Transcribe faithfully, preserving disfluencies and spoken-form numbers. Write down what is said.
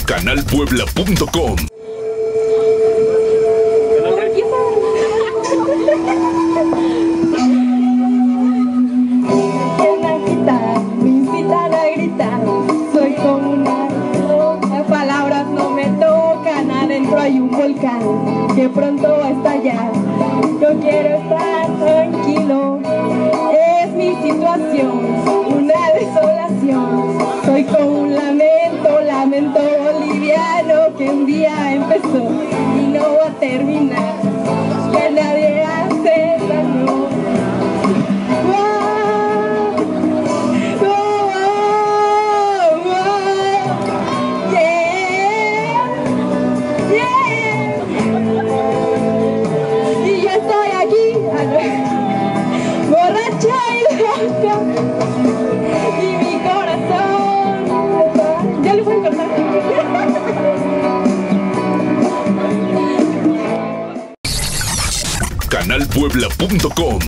canal puebla punto com. Me incitan a gritar, soy como una loca. Las palabras no me tocan, adentro hay un volcán que pronto va a estallar. Yo quiero estar tranquilo, es mi situación, una desolación. Soy como un lamento, lamento boliviano que un día empezó y no va a terminar, que nadie hace daño. Borracha y loca, y mi corazón. Ya le voy a cortar. canal puebla punto com.